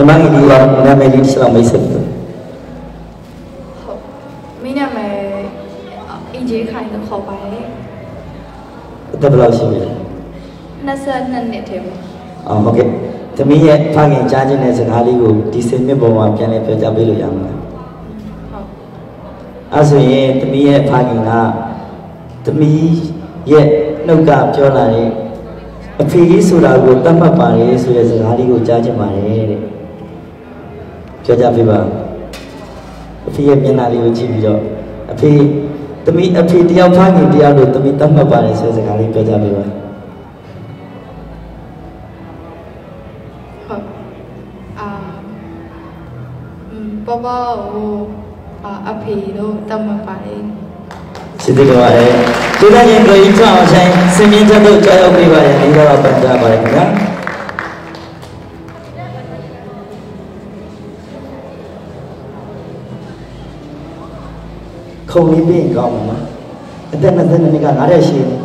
မြန်မာပြည်ကနာမည်လေးတစ်လောက်မိတ်ဆက်ပြီးမင်းနာမည်အင်ဂျီခိုင်လို့ခေါ်ပါတယ်အသက်ဘယ်လောက်ရှိပြီလဲ 22နှစ်ထဲမှာဟုတ်ကဲ့သမီးရဲ့ဖခင်ကြားခြင်းတဲ့စကားလေးကိုဒီစင်မြစ်ပေါ်မှာပြန်လည်ပြောကြားပေးလို့ရမှာဟုတ်အဲဆိုရင်သမီးရဲ့ဖခင်ကသမီးရဲ့နှုတ်ကပြောလာတဲ့အဖေကြီးဆိုတာကိုတတ်မှတ်ပါတယ်ဆိုတဲ့စကားလေးကိုကြားခြင်းပါတယ်တဲ့ပြောကြပေးပါအဖေရဲ့မျက်နှာလေးကိုကြည့်ပြီးတော့အဖေသမီးအဖေတယောက်ဖခင်တယောက်လို့သမီးတတ်မှတ်ပါတယ်ဆိုတဲ့စကားလေးပြောကြပေးပါ爸爸阿ဖေတို့တတ်မှတ်ပါတယ်ရှိသေးပါတယ်ကျေးဇူးရှင်ကိုကြီးချအောင်ဆိုင်စင်မြင့်ချက်တို့ကြောက်ရောက်ပေးပါရနေတော့ပန်ကြားပါတယ်ခင်ဗျာခုံလေးပြင်ကောင်းမှာအသက်20နှစ်ကငါတဲ့ရှိတယ်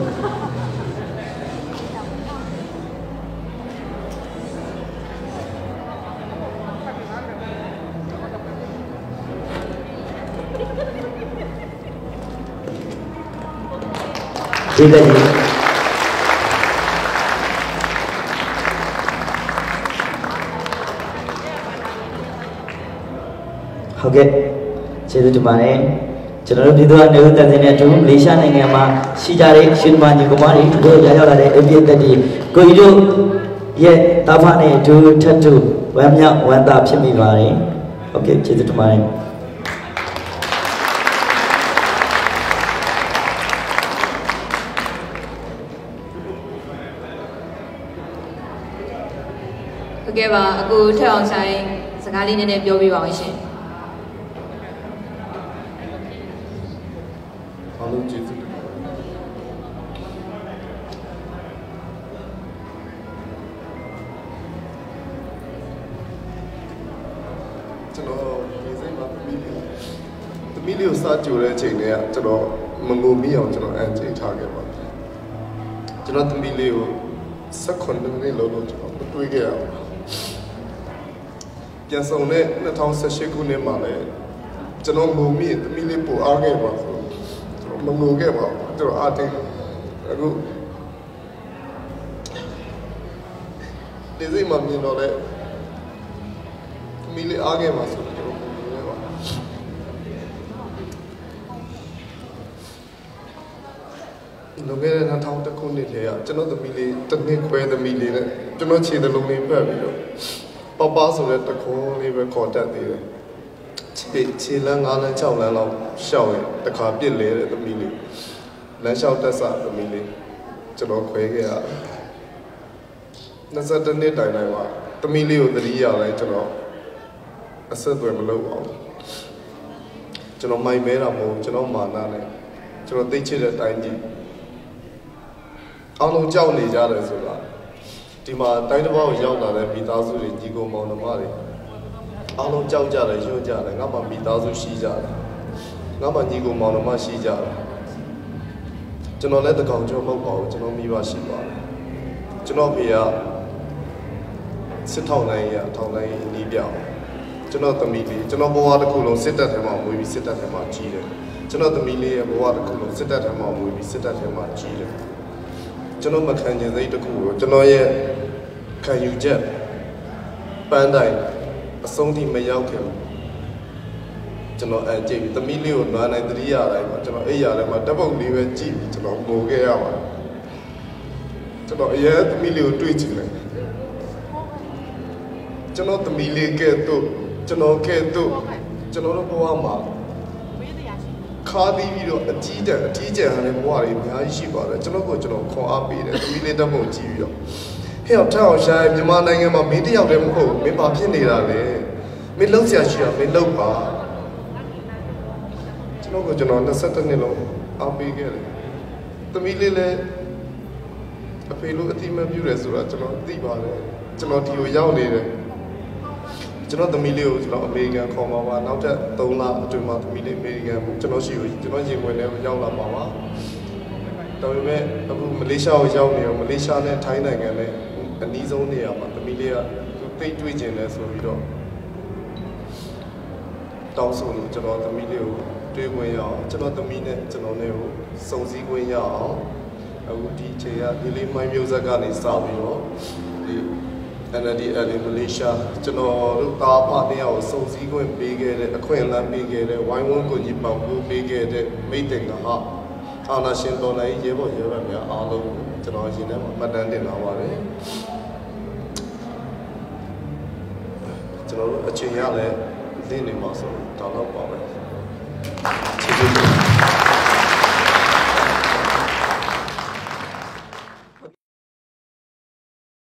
ကျေးဇူးရှင်ဟုတ်ကဲ့ကျေးဇူးတင်ပါတယ်ကျွန်တော်တို့ပြည်သူ့အနေနဲ့တန်ဆင်းတဲ့ဒုမလေးရှားနိုင်ငံမှာရှိကြတဲ့ရှင်မညီကောင်မတွေတို့ရောက်လာတဲ့အပြည့်အသက်တွေကိုကြီးတို့ရဲ့တာဖာနဲ့ဒုထတ်တို့ဝမ်းမြောက်ဝမ်းသာဖြစ်မိပါတယ်ဟုတ်ကဲ့ကျေးဇူးတင်ပါတယ်ကဲပါအခုထက်အောင်ဆိုင်စကားလေးနည်းနည်းပြောပြပါဦးရှင်အားလုံးကျေးဇူးတင်ပါတယ်ကျွန်တော်ဒီစိတ်မှာသမီးလေးကိုစားကြိုတဲ့အချိန်တည်းကကျွန်တော်မငုံမိအောင်ကျွန်တော်အန်ချိန်ထားခဲ့ပါတယ်ကျွန်တော်သမီးလေးကို16မိနစ်လောက်ကျွန်တော်တွေးခဲ့ရအောင်ပြန်ဆောင်တဲ့2018ခုနှစ်မှာလည်းကျွန်တော်ငုံမိသမီးလေးပို့အားခဲ့ပါဆိုကျွန်တော်မငုံခဲ့ပါဘူးကျွန်တော်အားတင်းအခုဒီစိတ်မှာမြင်တော့လေသမီးလေးအားခဲ့ပါဆိုကျွန်တော်ငုံခဲ့ပါလွန်ခဲ့တဲ့2000ခုနှစ်ထဲကကျွန်တော်သမီးလေးတစ်နှစ်ခွဲသမီးလေးနဲ့ကျွန်တော်ခြေသလုံးလေးပတ်ပြီးတော့ပပဆိုတဲ့တခွန်းလေးပဲခေါ်တတ်သေးတယ်ခြေလမ်း9လမ်း6လမ်းလောက်ရှောက်ရင်တခါပြစ်လဲတဲ့သမီးလေးလမ်းလျှောက်တက်ဆသမီးလေးကျွန်တော်ခွဲခဲ့ရတယ်22နှစ်တိုင်မှာသမီးလေးကိုသတိရလိုက်ကျွန်တော်အဆက်အသွယ်မလုပ်အောင်ကျွန်တော်မိုင်မဲတာမဟုတ်ကျွန်တော်မာနနဲ့ကျွန်တော်သိချစ်တဲ့အတိုင်းကြီးအားလုံးကြောက်နေကြတယ်ဆိုတာဒီမှာတိုင်းတစ်ပေါက်ရောက်လာတဲ့မိသားစုတွေညီကိုမောင်နှမတွေအားလုံးကြောက်ကြတယ်ညွှန်းကြတယ်ငါမှမိသားစုရှိကြတယ်ငါမှညီကိုမောင်နှမရှိကြတယ်ကျွန်တော်လည်းတကောင်ကျော်မဟုတ်ပါဘူးကျွန်တော်မိဘရှိပါတယ်ကျွန်တော်ဖေကစစ်ထောက်နိုင်ရထောက်နိုင်အနည်းပြောင်းကျွန်တော်သမီးလေးကျွန်တော်ဘဝတစ်ခုလုံးစစ်တပ်ထဲမှာမွေးပြီးစစ်တပ်ထဲမှာကြီးတယ်ကျွန်တော်သမီးလေးရဲ့ဘဝတစ်ခုလုံးစစ်တပ်ထဲမှာမွေးပြီးစစ်တပ်ထဲမှာကြီးတယ်ကျွန်တော်မခံချင်စိတ်တစ်ခုကိုကျွန်တော်ရဲ့ခံယူချက်ပန်းတိုင်အဆုံးထိမရောက်ခင်ကျွန်တော်ကြည့်ပြီးသမီးလေးကိုနွားနိုင်တတိယတိုင်းမှာကျွန်တော်အိပ်ရတယ်မှာတပ်ပုတ်လေးပဲကြည့်ပြီးကျွန်တော်ငိုခဲ့ရပါတယ်ကျွန်တော်အရင်သမီးလေးကိုတွေ့ချင်တယ်ကျွန်တော်သမီးလေးကဲ့သို့ကျွန်တော်ကဲ့သို့ကျွန်တော်တို့ဘဝမှာခါသီးပြီးတော့အကြီးကျယ်ရတဲ့ဘဝတွေအများကြီးရှိပါတယ်ကျွန်တော်ကိုကျွန်တော်ခွန်အားပေးတယ်သမီးလေးတပ်ပုတ်ကြည့်ပြီးတော့ဟဲ့ထောက်အောင်ရှာမြန်မာနိုင်ငံမှာမင်းတယောက်တည်းမဟုတ်ဘူးမင်းဘာဖြစ်နေတာလဲမင်းလုံးဆရာရှိတာမင်းလုံးပါကျွန်တော်ကကျွန်တော်22နှစ်လုံးအားပေးခဲ့တယ်သမီးလေးလည်းအဖေလိုအတိမပြုတယ်ဆိုတာကျွန်တော်သိပါတယ်ကျွန်တော်ဒီကိုရောက်နေတယ်ကျွန်တော်သမီးလေးကိုကျွန်တော်အမေရိကန်ခေါ်မှာပါနောက်ထပ်3လအတွင်းမှာသမီးလေးအမေရိကန်ကျွန်တော်ရှိကိုကျွန်တော်ရင်ဝင်ထဲကိုရောက်လာမှာပါဒါပေမဲ့အခုမလေးရှားကိုရောက်နေတော့မလေးရှားနဲ့ထိုင်းနိုင်ငံနဲ့အနည်းဆုံးနေရာမှာသမီးလေးကတိတ်တွေးကျင်လဲဆိုပြီးတော့တောင်းဆိုလို့ကျွန်တော်သမီးလေးကိုတွေ့ခွင့်ရအောင်ကျွန်တော်သမီးနဲ့ကျွန်တော်နဲ့ကိုစုံစည်းခွင့်ရအောင်အခုဒီအချိန်ကဒီလေးမိုင်းမျိုးဆက်ကနေစပြီးတော့ဒီ NLD Malaysia ကျွန်တော်တို့တာဖတ်တဲ့အောင်စုံစည်းခွင့်ပေးခဲ့တဲ့အခွင့်အလမ်းပေးခဲ့တဲ့ဝိုင်းဝန်းကိုကြီးပေါင်းဖို့ပေးခဲ့တဲ့မိတ်တင်ကဟာအာနာရှင်တော်လိုက်ရေပေါ်ရေဘက်များအားလုံးကျွန်တော်ရှင်ထဲမှာမှတ်တမ်းတင်လာပါတယ်ကျွန်တော်တို့အချိန်ရလဲသိနေမှာဆိုတော့တော့ပါပဲကျေးဇူး